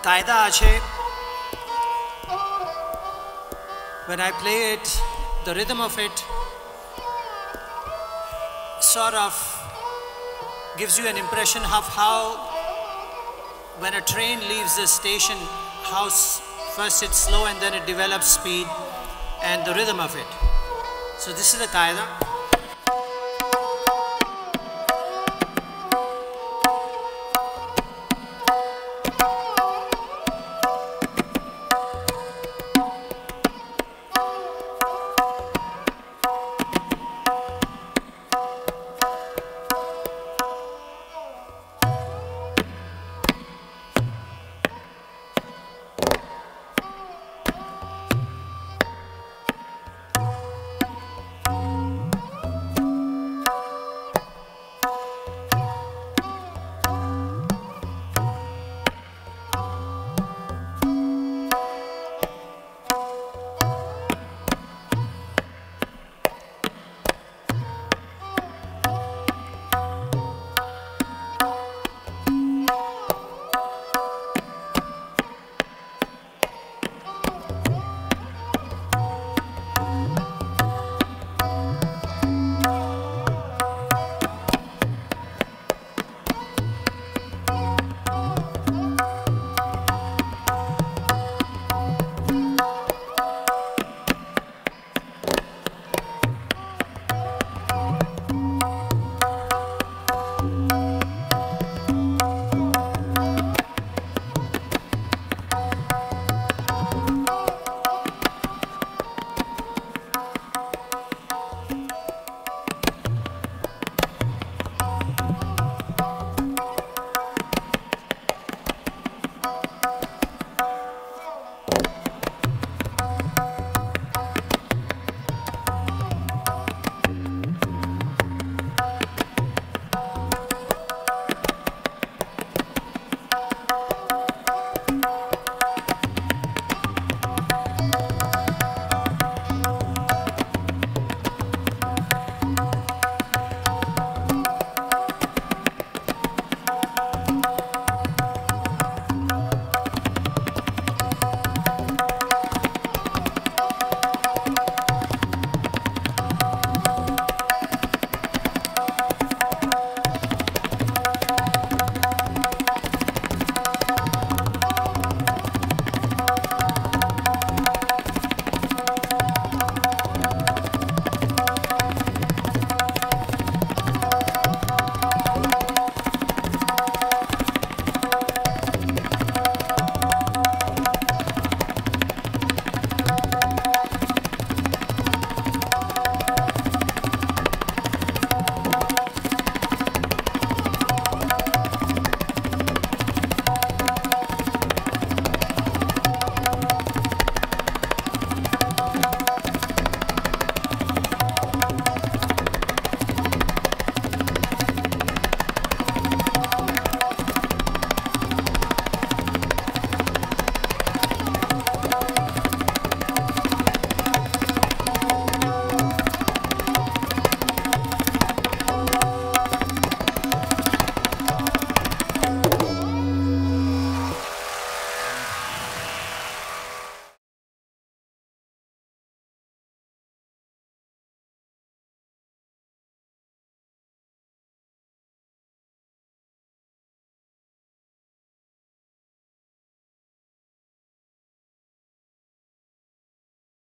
Kayda ache. When I play it, the rhythm of it sort of gives you an impression of how when a train leaves the station, how first it's slow and then it develops speed and the rhythm of it. So this is the Kayda.